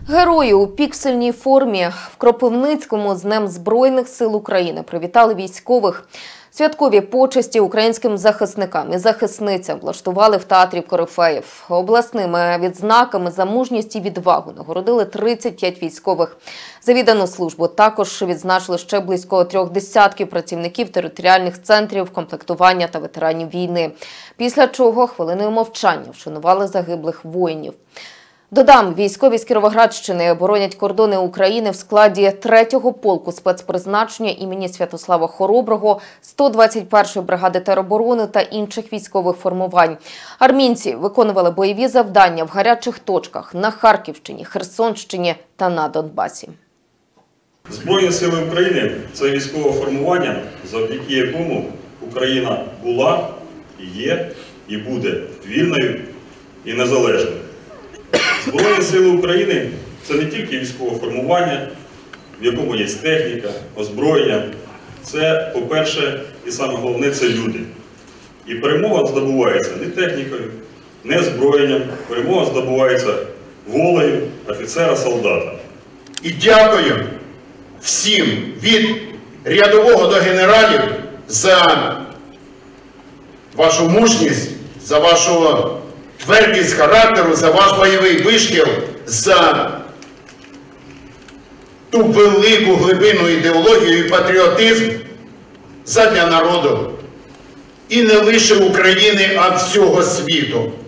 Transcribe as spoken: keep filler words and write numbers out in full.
Герої у піксельній формі в Кропивницькому з Днем Збройних сил України привітали військових. Святкові почесті українським захисникам і захисницям влаштували в театрі Корифеїв. Обласними відзнаками за мужність і відвагу нагородили тридцять п'ять військових. За віддану службу також відзначили ще близько трьох десятків працівників територіальних центрів комплектування та ветеранів війни. Після чого хвилиною мовчання вшанували загиблих воїнів. Додам, військові з Кіровоградщини боронять кордони України в складі третього полку спецпризначення імені Святослава Хороброго, сто двадцять першої бригади тероборони та інших військових формувань. Армійці виконували бойові завдання в гарячих точках на Харківщині, Херсонщині та на Донбасі. Збройні сили України – це військове формування, завдяки якому Україна була, є і буде вільною і незалежною. Збройні сили України – це не тільки військове формування, в якому є техніка, озброєння. Це, по-перше, і саме головне – це люди. І перемога здобувається не технікою, не озброєнням, перемога здобувається волею офіцера-солдата. І дякую всім від рядового до генералів за вашу мужність, за вашу твердість характеру, за ваш бойовий вишкіл, за ту велику глибинну ідеологію і патріотизм задля народу. І не лише України, а всього світу.